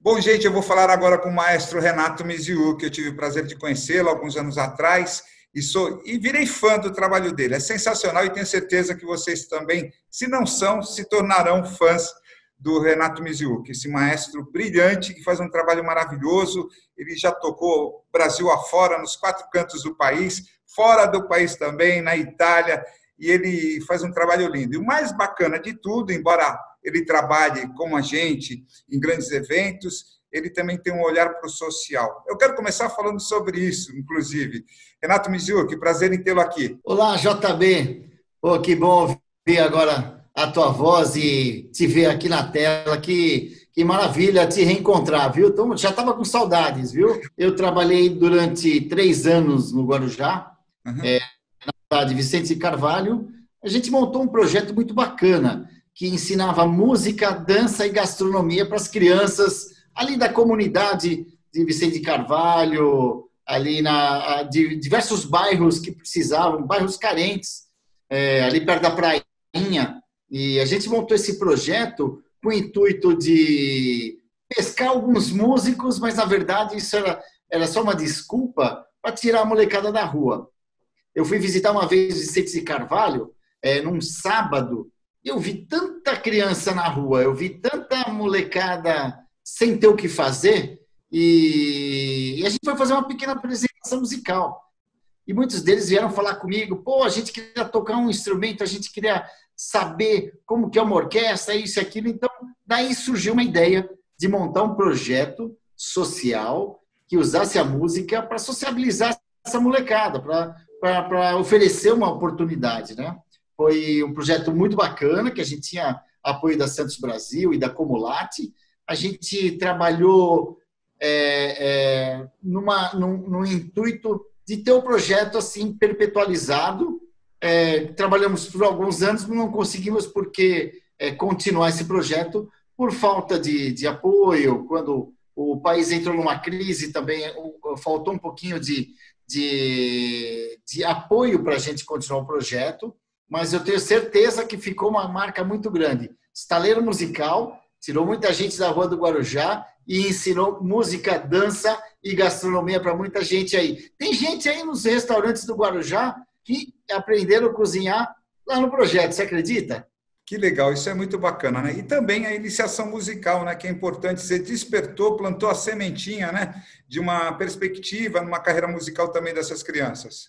Bom, gente, eu vou falar agora com o maestro Renato Miziu, que eu tive o prazer de conhecê-lo alguns anos atrás e virei fã do trabalho dele. É sensacional e tenho certeza que vocês também, se não são, se tornarão fãs do Renato Miziu, que esse maestro brilhante que faz um trabalho maravilhoso. Ele já tocou Brasil afora, nos 4 cantos do país, fora do país também, na Itália, e ele faz um trabalho lindo. E o mais bacana de tudo, embora ele trabalhe como a gente em grandes eventos, ele também tem um olhar para o social. Eu quero começar falando sobre isso, inclusive. Renato Miziu, que prazer em tê-lo aqui. Olá, JB. Pô, que bom ouvir agora a tua voz e te ver aqui na tela. Que maravilha te reencontrar, viu? Então, já estava com saudades, viu? Eu trabalhei durante 3 anos no Guarujá, Uhum. na cidade de Vicente de Carvalho. A gente montou um projeto muito bacana que ensinava música, dança e gastronomia para as crianças ali da comunidade de Vicente de Carvalho, ali de diversos bairros que precisavam, bairros carentes, ali perto da prainha. E a gente montou esse projeto com o intuito de pescar alguns músicos, mas na verdade isso era só uma desculpa para tirar a molecada da rua. Eu fui visitar uma vez Vicente de Carvalho, num sábado, e eu vi tanta criança na rua, eu vi tanta molecada sem ter o que fazer, e a gente foi fazer uma pequena apresentação musical. E muitos deles vieram falar comigo, pô, a gente queria tocar um instrumento, a gente queria saber como que é uma orquestra, isso e aquilo. Então, daí surgiu uma ideia de montar um projeto social que usasse a música para sociabilizar essa molecada, para oferecer uma oportunidade, né? Foi um projeto muito bacana, que a gente tinha apoio da Santos Brasil e da Comulate. A gente trabalhou num intuito de ter o projeto assim perpetualizado. Trabalhamos por alguns anos, mas não conseguimos continuar esse projeto por falta de apoio. Quando o país entrou numa crise, também faltou um pouquinho de apoio para a gente continuar o projeto, mas eu tenho certeza que ficou uma marca muito grande. Estaleiro musical, tirou muita gente da rua do Guarujá e ensinou música, dança e gastronomia para muita gente aí. Tem gente aí nos restaurantes do Guarujá que aprenderam a cozinhar lá no projeto, você acredita? Que legal, isso é muito bacana, né? E também a iniciação musical, né? Que é importante. Você despertou, plantou a sementinha, né? De uma perspectiva, numa carreira musical também dessas crianças.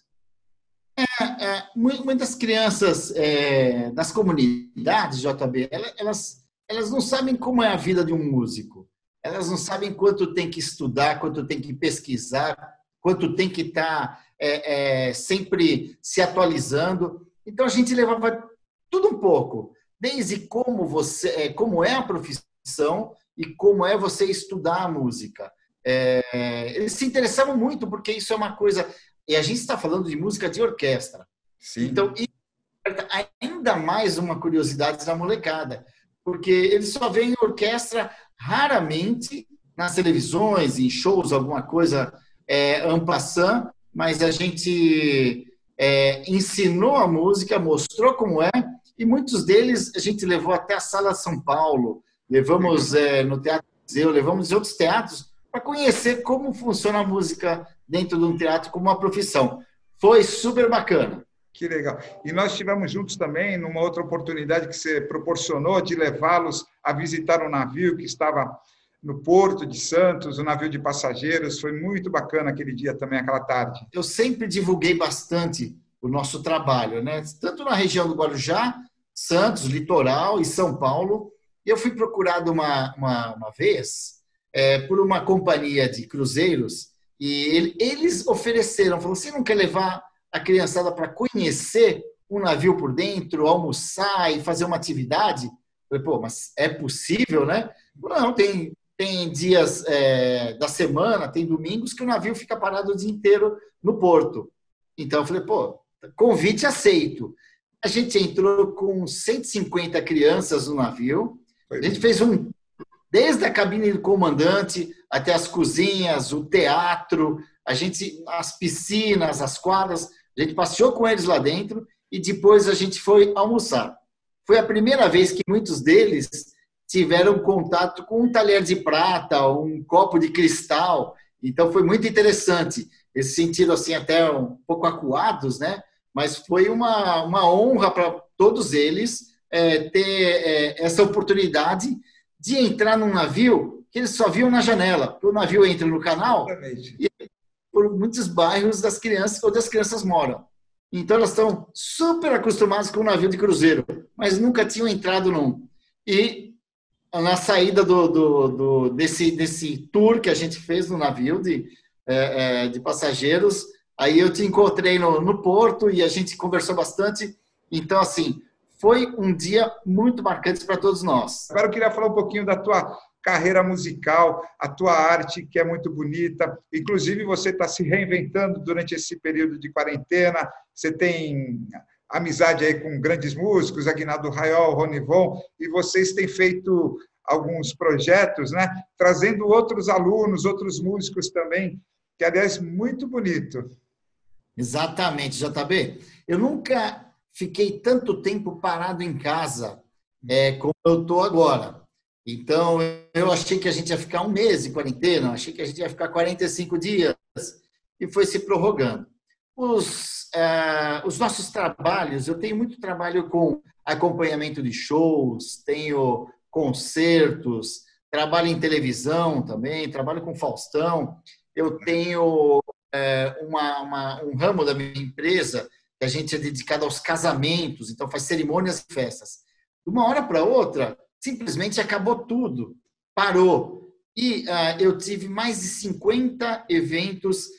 Muitas crianças das comunidades, JB, elas não sabem como é a vida de um músico. Elas não sabem quanto tem que estudar, quanto tem que pesquisar, quanto tem que estar sempre se atualizando. Então, a gente levava tudo um pouco, desde como é a profissão e como é você estudar a música. Eles se interessavam muito, porque isso é uma coisa... E a gente está falando de música de orquestra. Sim. Então, ainda mais uma curiosidade da molecada, porque eles só veem orquestra raramente nas televisões, em shows, alguma coisa en passant, mas a gente ensinou a música, mostrou como é, e muitos deles a gente levou até a Sala São Paulo, levamos no Teatro Museu, levamos em outros teatros para conhecer como funciona a música dentro de um teatro como uma profissão. Foi super bacana. Que legal. E nós estivemos juntos também numa outra oportunidade que você proporcionou de levá-los a visitar um navio que estava no Porto de Santos, um navio de passageiros. Foi muito bacana aquele dia também, aquela tarde. Eu sempre divulguei bastante o nosso trabalho, né? Tanto na região do Guarujá, Santos, Litoral e São Paulo. Eu fui procurado uma vez por uma companhia de cruzeiros e eles ofereceram, falaram, você não quer levar a criançada para conhecer um navio por dentro, almoçar e fazer uma atividade? Eu falei, pô, mas é possível, né? Não, tem dias da semana, tem domingos que o navio fica parado o dia inteiro no porto. Então eu falei, pô, convite aceito. A gente entrou com 150 crianças no navio, a gente fez desde a cabine do comandante até as cozinhas, o teatro, as piscinas, as quadras, a gente passeou com eles lá dentro e depois a gente foi almoçar. Foi a primeira vez que muitos deles tiveram contato com um talher de prata, um copo de cristal. Então, foi muito interessante. Esse sentido, assim, até um pouco acuados, né? Mas foi uma honra para todos eles ter essa oportunidade de entrar num navio que eles só viam na janela. Porque o navio entra no canal e por muitos bairros das crianças, onde as crianças moram. Então, elas estão super acostumadas com o navio de cruzeiro, mas nunca tinham entrado num. E na saída desse tour que a gente fez no navio de passageiros, aí eu te encontrei no porto e a gente conversou bastante. Então, assim, foi um dia muito marcante para todos nós. Agora eu queria falar um pouquinho da tua carreira musical, a tua arte, que é muito bonita. Inclusive, você está se reinventando durante esse período de quarentena. Você tem amizade aí com grandes músicos, Aguinaldo Rayol, Ronivon, e vocês têm feito alguns projetos, né? Trazendo outros alunos, outros músicos também, que, aliás, muito bonito. Exatamente, JB. Eu nunca fiquei tanto tempo parado em casa como eu estou agora. Então, eu achei que a gente ia ficar um mês de quarentena, achei que a gente ia ficar 45 dias, e foi se prorrogando. Os nossos trabalhos, eu tenho muito trabalho com acompanhamento de shows, tenho concertos, trabalho em televisão também, trabalho com Faustão, eu tenho um ramo da minha empresa que a gente é dedicado aos casamentos, então faz cerimônias e festas. De uma hora para outra, simplesmente acabou tudo, parou. E eu tive mais de 50 eventos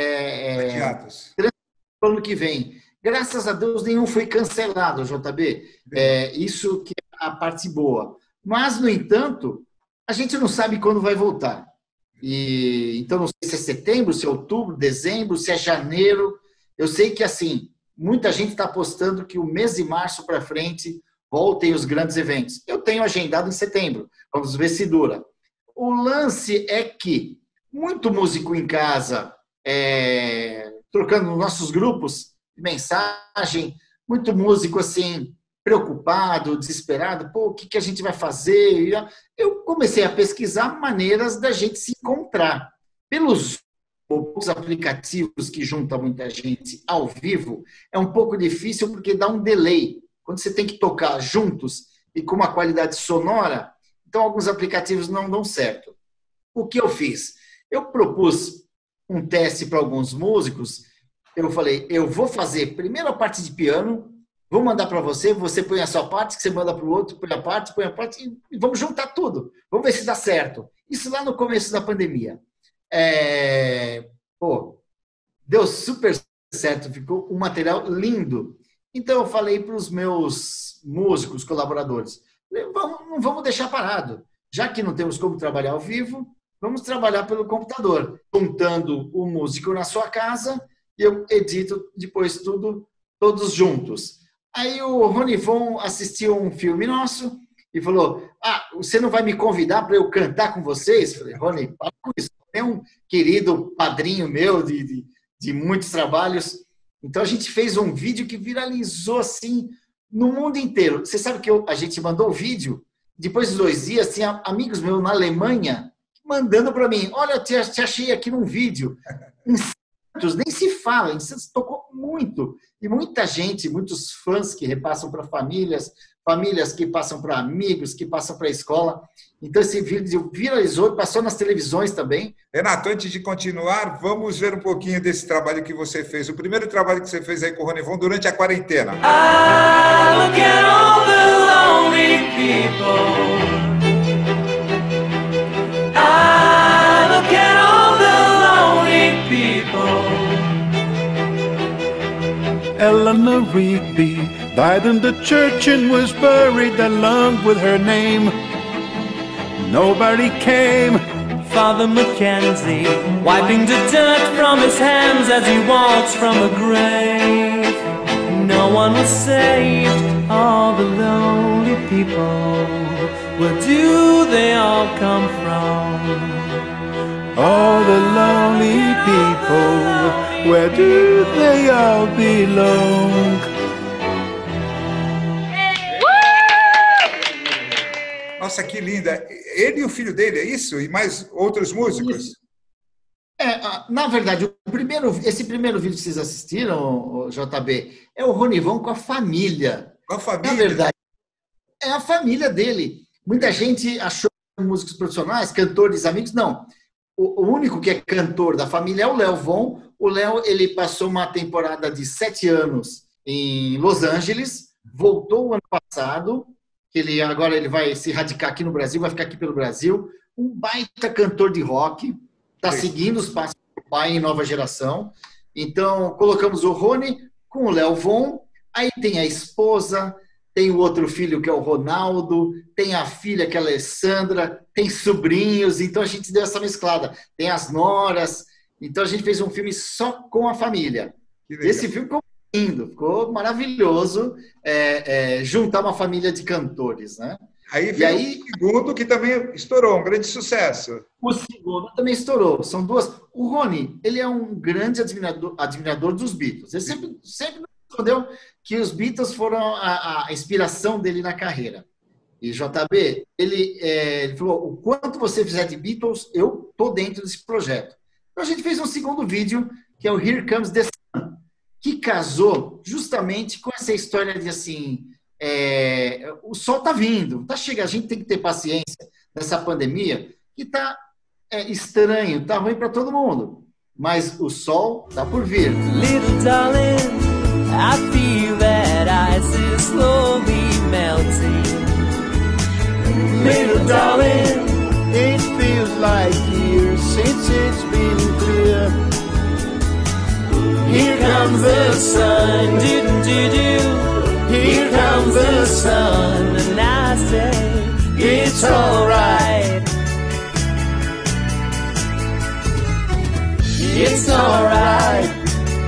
no ano que vem. Graças a Deus, nenhum foi cancelado, JB. Isso que é a parte boa. Mas, no entanto, a gente não sabe quando vai voltar. Então, não sei se é setembro, se é outubro, dezembro, se é janeiro. Eu sei que, assim, muita gente está apostando que o mês de março para frente voltem os grandes eventos. Eu tenho agendado em setembro. Vamos ver se dura. O lance é que muito músico em casa, trocando nos nossos grupos de mensagem, muito músico assim, preocupado, desesperado, o que a gente vai fazer? Eu comecei a pesquisar maneiras da gente se encontrar. Pelos aplicativos que juntam muita gente ao vivo, é um pouco difícil porque dá um delay. Quando você tem que tocar juntos e com uma qualidade sonora, então alguns aplicativos não dão certo. O que eu fiz? Eu propus um teste para alguns músicos. Eu falei, eu vou fazer primeiro a parte de piano, vou mandar para você, você põe a sua parte, que você manda para o outro, põe a parte, e vamos juntar tudo. Vamos ver se dá certo. Isso lá no começo da pandemia. Deu super certo, ficou um material lindo. Então, eu falei para os meus músicos, colaboradores, não vamos deixar parado. Já que não temos como trabalhar ao vivo, vamos trabalhar pelo computador, juntando o músico na sua casa e eu edito depois tudo, todos juntos. Aí o Ronivon assistiu um filme nosso e falou, você não vai me convidar para eu cantar com vocês? Eu falei, Rony, para com isso. É um querido padrinho meu de muitos trabalhos. Então, a gente fez um vídeo que viralizou, assim, no mundo inteiro. Você sabe que a gente mandou o vídeo, depois de 2 dias, tinha amigos meus na Alemanha mandando para mim, olha, eu te achei aqui num vídeo. Em Santos, nem se fala, em Santos tocou muito. E muita gente, muitos fãs que repassam para famílias que passam para amigos, que passam para a escola. Então, esse vídeo viralizou, passou nas televisões também. Renato, antes de continuar, vamos ver um pouquinho desse trabalho que você fez. O primeiro trabalho que você fez aí com o Ronivon durante a quarentena. Look at all the lonely people. Look at all the lonely people. Eleanor Rigby died in the church and was buried along with her name. Nobody came. Father Mackenzie, wiping the dirt from his hands as he walks from a grave. No one was saved, all the lonely people. Where do they all come from? All the lonely people, where do they all belong? Nossa, que linda. Ele e o filho dele, é isso? E mais outros músicos? Isso. Na verdade, esse primeiro vídeo que vocês assistiram, o JB, é o Ronivon com a família. Com a família? Na verdade, é a família dele. Muita gente achou músicos profissionais, cantores, amigos. Não. O único que é cantor da família é o Léo Von. O Léo, ele passou uma temporada de 7 anos em Los Angeles, voltou o ano passado, que agora ele vai se radicar aqui no Brasil, vai ficar aqui pelo Brasil. Um baita cantor de rock, está seguindo os passos do pai em Nova Geração. Então, colocamos o Rony com o Léo Von, aí tem a esposa, tem o outro filho que é o Ronaldo, tem a filha que é a Alessandra, tem sobrinhos, então a gente deu essa mesclada. Tem as noras, então a gente fez um filme só com a família. Esse filme ficou lindo, ficou maravilhoso, juntar uma família de cantores, né? Aí veio o segundo, que também estourou, um grande sucesso. O segundo também estourou. São duas. O Rony, ele é um grande admirador dos Beatles. Ele sempre respondeu que os Beatles foram a inspiração dele na carreira. E JB, ele falou, o quanto você fizer de Beatles, eu tô dentro desse projeto. Então a gente fez um segundo vídeo, que é o Here Comes the Sun, que casou justamente com essa história de assim... o sol tá vindo, tá chegando, a gente tem que ter paciência nessa pandemia que tá estranho, tá ruim para todo mundo, mas o sol tá por vir. Little darling, I feel that ice is slowly melting. Little darling, It feels like years since it's been clear. here comes the sun, do-do-do-do. Here comes the sun, and I say it's alright. It's alright.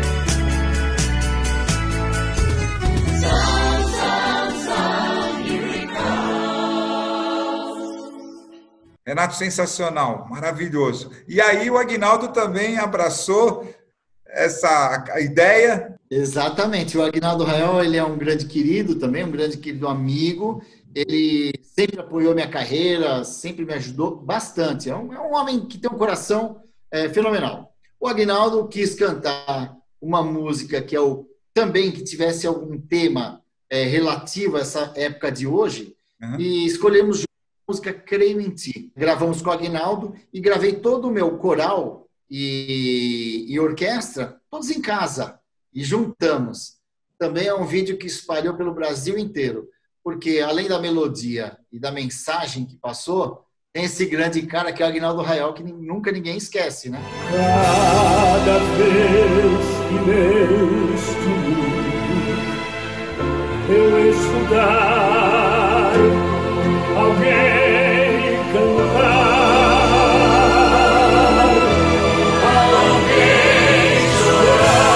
Renato, sensacional, maravilhoso. E aí o Aguinaldo também abraçou essa ideia. Exatamente. O Aguinaldo Rayol, ele é um grande querido também, um grande querido amigo. Ele sempre apoiou minha carreira, sempre me ajudou bastante. É um homem que tem um coração fenomenal. O Aguinaldo quis cantar uma música que também que tivesse algum tema relativo a essa época de hoje, e escolhemos a música Creio em Ti. Gravamos com o Aguinaldo e gravei todo o meu coral e orquestra, todos em casa, e juntamos. Também é um vídeo que espalhou pelo Brasil inteiro, porque além da melodia e da mensagem que passou, tem esse grande cara que é o Aguinaldo Rayol, que nunca ninguém esquece, né? Cada vez que neste mundo eu escutar alguém cantar, alguém chorar,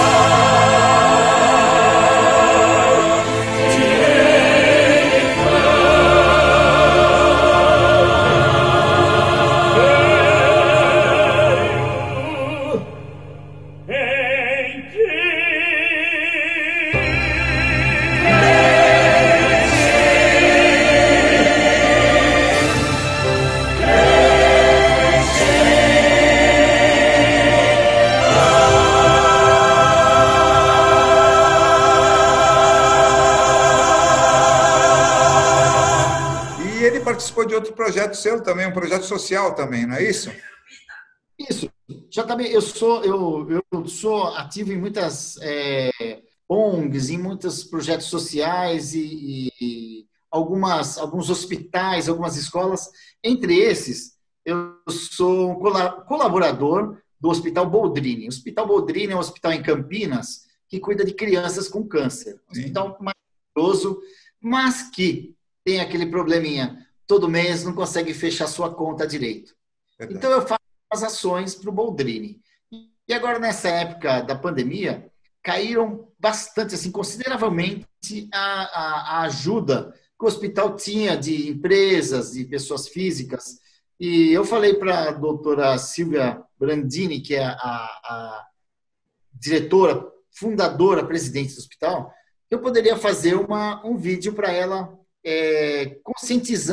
Participou de outro projeto seu também, um projeto social também, não é isso? Isso. Já também eu sou ativo em muitas ONGs, em muitos projetos sociais e alguns hospitais, algumas escolas. Entre esses, eu sou um colaborador do Hospital Boldrini. O Hospital Boldrini é um hospital em Campinas que cuida de crianças com câncer. Um hospital maravilhoso, mas que tem aquele probleminha. Todo mês não consegue fechar sua conta direito. Verdade. Então, eu faço as ações para o Boldrini. E agora, nessa época da pandemia, caíram bastante, assim, consideravelmente, a ajuda que o hospital tinha de empresas, de pessoas físicas. E eu falei para a doutora Silvia Brandini, que é a diretora, fundadora, presidente do hospital, que eu poderia fazer um vídeo para ela conscientizar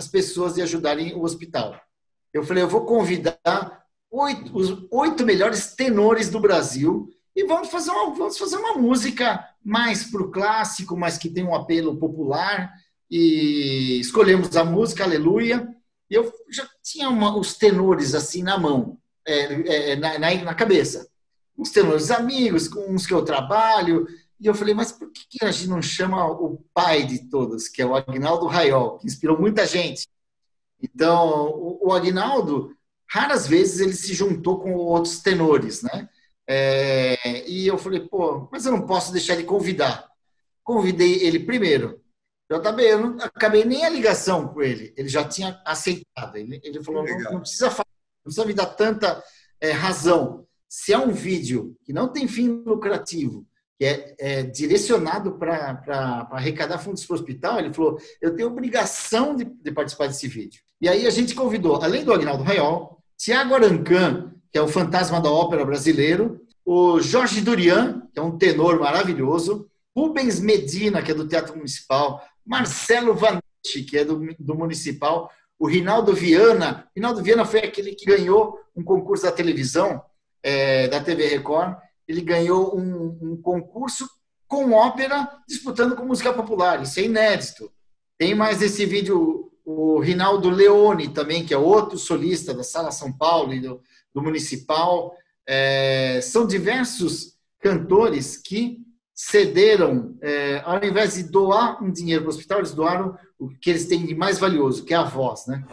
as pessoas e ajudarem o hospital. Eu falei, eu vou convidar os 8 melhores tenores do Brasil e vamos fazer uma música mais para o clássico, mas que tem um apelo popular. E escolhemos a música Aleluia. E eu já tinha os tenores assim na mão, na cabeça. Uns tenores amigos, com uns que eu trabalho. E eu falei, mas por que a gente não chama o pai de todos, que é o Aguinaldo Raiol, que inspirou muita gente? Então, o Aguinaldo, raras vezes ele se juntou com outros tenores, né? E eu falei, pô, mas eu não posso deixar de convidar. Convidei ele primeiro. JB, eu não acabei nem a ligação com ele. Ele já tinha aceitado. Ele falou, não precisa falar, não precisa me dar tanta razão. Se é um vídeo que não tem fim lucrativo, que é direcionado para arrecadar fundos para o hospital, ele falou, eu tenho obrigação de participar desse vídeo. E aí a gente convidou, além do Aguinaldo Raiol, Tiago Arancan, que é o fantasma da ópera brasileiro, o Jorge Durian, que é um tenor maravilhoso, Rubens Medina, que é do Teatro Municipal, Marcelo Vanucci, que é do Municipal, o Rinaldo Viana. Rinaldo Viana foi aquele que ganhou um concurso da televisão, da TV Record. Ele ganhou um concurso com ópera, disputando com música popular. Isso é inédito. Tem mais esse vídeo o Rinaldo Leone também, que é outro solista da Sala São Paulo e do Municipal. São diversos cantores que cederam, ao invés de doar um dinheiro para o hospital, eles doaram o que eles têm de mais valioso, que é a voz, né?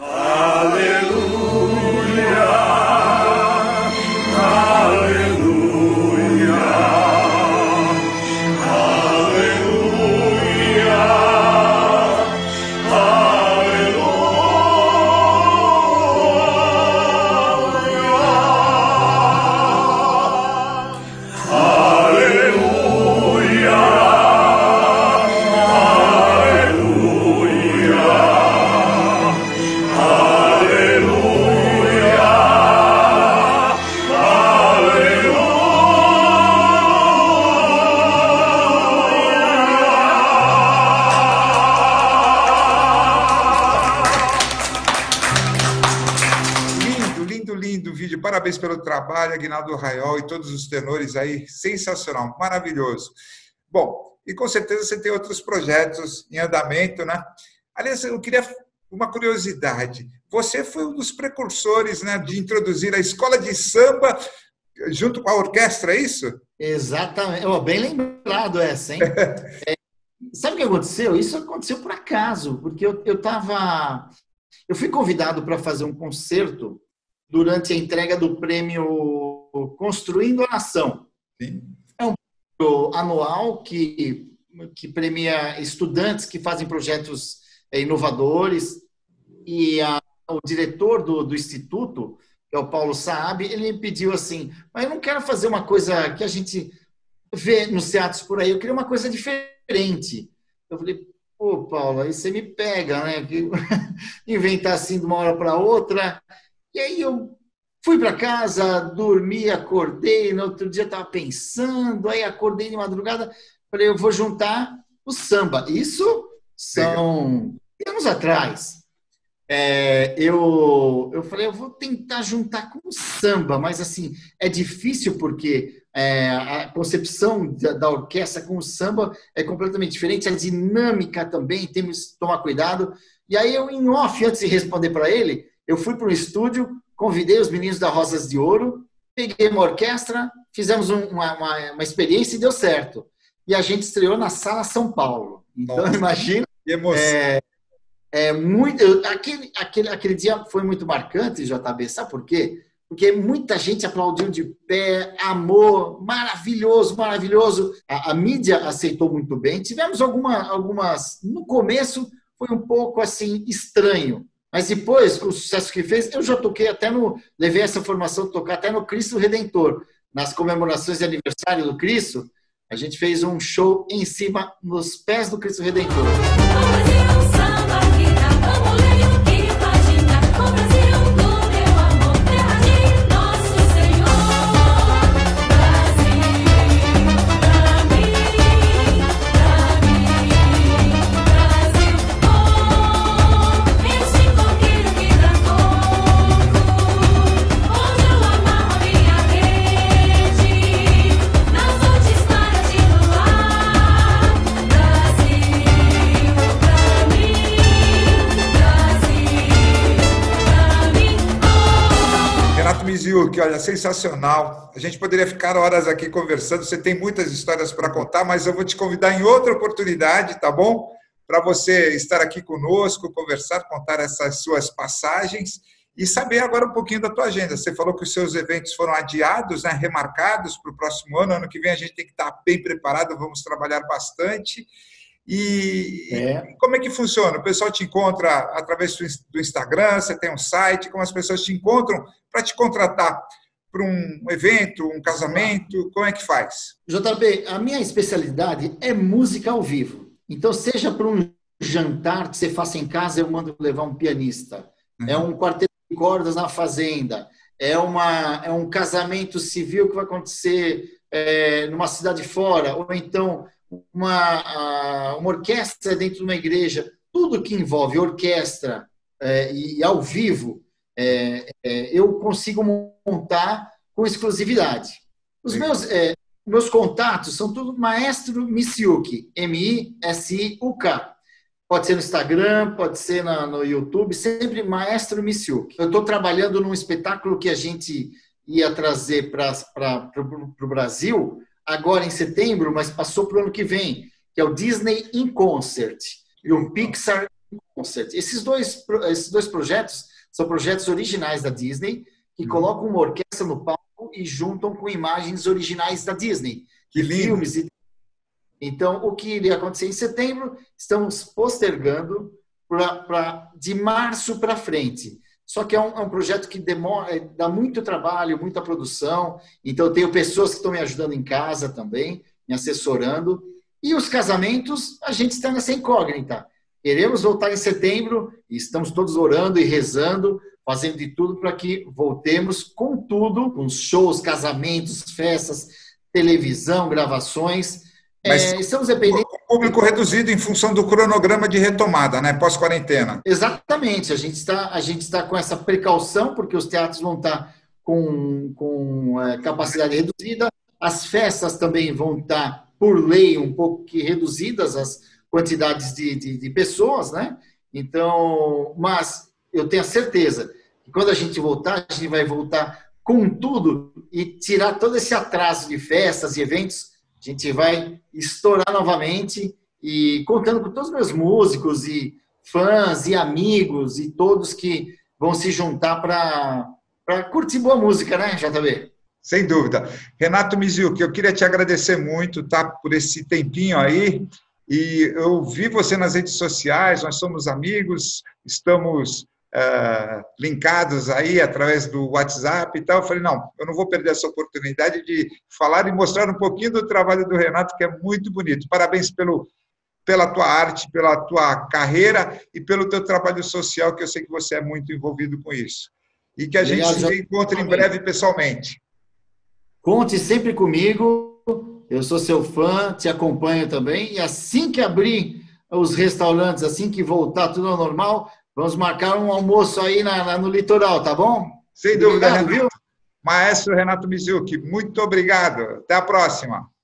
Aleluia! Aleluia! Aleluia! Parabéns pelo trabalho, Aguinaldo Raiol e todos os tenores aí, sensacional, maravilhoso. Bom, e com certeza você tem outros projetos em andamento, né? Aliás, eu queria uma curiosidade. Você foi um dos precursores, né, de introduzir a escola de samba junto com a orquestra, é isso? Exatamente. Bem lembrado essa, hein? Sabe o que aconteceu? Isso aconteceu por acaso, porque eu fui convidado para fazer um concerto durante a entrega do prêmio Construindo a Nação. Sim. É um prêmio anual que premia estudantes que fazem projetos inovadores, e o diretor do Instituto, que é o Paulo Saab, ele me pediu assim, mas eu não quero fazer uma coisa que a gente vê nos teatros por aí, eu queria uma coisa diferente. Eu falei, pô, Paulo, aí você me pega, né? Inventar assim de uma hora para outra. E aí eu fui para casa, dormi, acordei, no outro dia estava pensando, aí acordei de madrugada, falei, eu vou juntar o samba. Isso são anos atrás. Eu falei, eu vou tentar juntar com o samba, mas assim, é difícil porque a concepção da orquestra com o samba é completamente diferente, a dinâmica também, temos que tomar cuidado. E aí eu, em off, antes de responder para ele, eu fui para o estúdio, convidei os meninos da Rosas de Ouro, peguei uma orquestra, fizemos uma experiência e deu certo. E a gente estreou na Sala São Paulo. Então, nossa, imagina. Que emoção. Aquele dia foi muito marcante, JB, sabe por quê? Porque muita gente aplaudiu de pé, amor, maravilhoso, maravilhoso. A mídia aceitou muito bem. Tivemos algumas... No começo foi um pouco assim estranho. Mas depois, com o sucesso que fez, eu já toquei levei essa formação de tocar até no Cristo Redentor. Nas comemorações de aniversário do Cristo, a gente fez um show em cima, nos pés do Cristo Redentor. Este Renato Miziuki, olha, sensacional. A gente poderia ficar horas aqui conversando, você tem muitas histórias para contar, mas eu vou te convidar em outra oportunidade, tá bom? Para você estar aqui conosco, conversar, contar essas suas passagens e saber agora um pouquinho da tua agenda. Você falou que os seus eventos foram adiados, né, remarcados para o próximo ano. Ano que vem a gente tem que estar bem preparado, vamos trabalhar bastante. E como é que funciona? O pessoal te encontra através do Instagram, você tem um site, como as pessoas te encontram para te contratar para um evento, um casamento, como é que faz? JB, a minha especialidade é música ao vivo. Então, seja para um jantar que você faça em casa, eu mando levar um pianista. É um quarteto de cordas na fazenda. É um casamento civil que vai acontecer numa cidade fora. Ou então uma orquestra dentro de uma igreja. Tudo que envolve orquestra e ao vivo, eu consigo montar com exclusividade. Os meus contatos são tudo Maestro Miziuki, M-I-S-I-U-K. Pode ser no Instagram, pode ser no YouTube, sempre Maestro Miziuki. Eu estou trabalhando num espetáculo que a gente ia trazer para o Brasil, agora em setembro, mas passou para o ano que vem, que é o Disney in Concert e o Pixar in Concert. Esses dois projetos são projetos originais da Disney, que colocam uma orquestra no palco e juntam com imagens originais da Disney. Que lindo! Filmes. Então, o que iria acontecer em setembro, estamos postergando de março para frente. Só que é um projeto que dá muito trabalho, muita produção. Então, eu tenho pessoas que estão me ajudando em casa também, me assessorando. E os casamentos, a gente está nessa incógnita. Queremos voltar em setembro e estamos todos orando e rezando, fazendo de tudo para que voltemos com tudo, com shows, casamentos, festas, televisão, gravações. Mas estamos dependendo... público reduzido em função do cronograma de retomada, né? Pós-quarentena. Exatamente. A gente está com essa precaução, porque os teatros vão estar com capacidade reduzida. As festas também vão estar, por lei, um pouco reduzidas as quantidades de pessoas, né? Então, mas eu tenho a certeza que quando a gente vai voltar com tudo e tirar todo esse atraso de festas e eventos. A gente vai estourar novamente e contando com todos os meus músicos e fãs e amigos e todos que vão se juntar para curtir boa música, né, JB? Sem dúvida. Renato Miziuki, eu queria te agradecer muito, tá, por esse tempinho aí. E eu vi você nas redes sociais, nós somos amigos, estamos linkados aí através do WhatsApp e tal. Eu falei, não, eu não vou perder essa oportunidade de falar e mostrar um pouquinho do trabalho do Renato, que é muito bonito. Parabéns pela tua arte, pela tua carreira e pelo teu trabalho social, que eu sei que você é muito envolvido com isso. E que a gente se encontre em breve pessoalmente. Conte sempre comigo, eu sou seu fã, te acompanho também, e assim que abrir os restaurantes, assim que voltar tudo ao normal, vamos marcar um almoço aí no litoral, tá bom? Sem dúvida, Renato. Maestro Renato Miziuki, muito obrigado. Até a próxima.